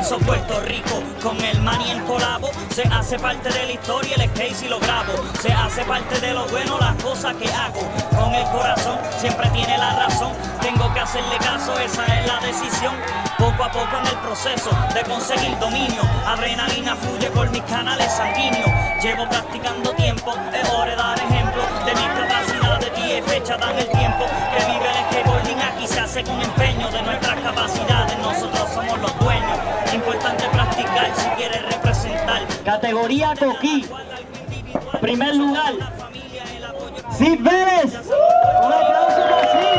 Prince of Puerto Rico, con el Manny en colabo. Se hace parte de la historia, el skate y lo grabo. Se hace parte de lo bueno, las cosas que hago. Con el corazón, siempre tiene la razón. Tengo que hacerle caso, esa es la decisión. Poco a poco en el proceso de conseguir dominio. Adrenalina fluye por mis canales sanguíneos. Llevo practicando tiempo, es hora de dar ejemplo de mis capacidades. Día y fecha dan el tiempo que vive el skateboarding. Aquí se hace con empeño de nuestras capacidades. Nosotros somos los dueños. Importante practicar si quieres representar. Categoría Coquí. Primer lugar, Sid Vélez. Un aplauso para Sid.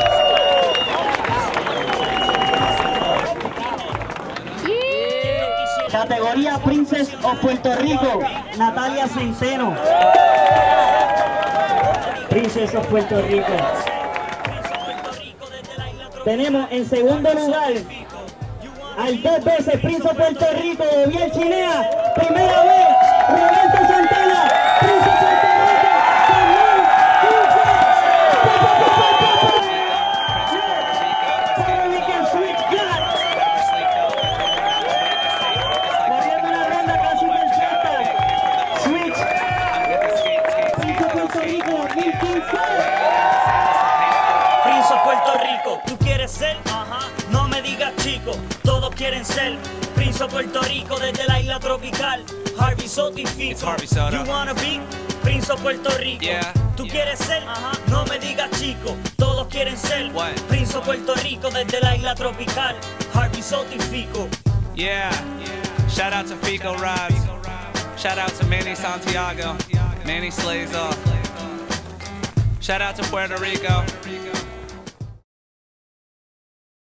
Categoría Princess of Puerto Rico, Natalia Centeno. Princess of Puerto Rico. Tenemos en segundo lugar al 2 veces Prince of Puerto Rico, Bien Chinea. Primera vez, Roberto Santana. Prince of Puerto Rico, 2015. Corriendo una ronda casi perfecta. Switch. Prince of Puerto Rico, 2015. Prince of Puerto Rico, ¿tú quieres ser? Ajá, no me digas chico, todos quieren ser. Prince of Puerto Rico desde la isla tropical. Harvey Soto y Fico. You wanna be Prince of Puerto Rico? Yeah. ¿Tú quieres ser? Ajá, no me digas chico, todos quieren ser. What? Prince of Puerto Rico desde la isla tropical. Harvey Soto y Fico. Yeah. Shout out to Fico Rods. Shout out to Manny Santiago. Manny Slays off. Shout out to Puerto Rico.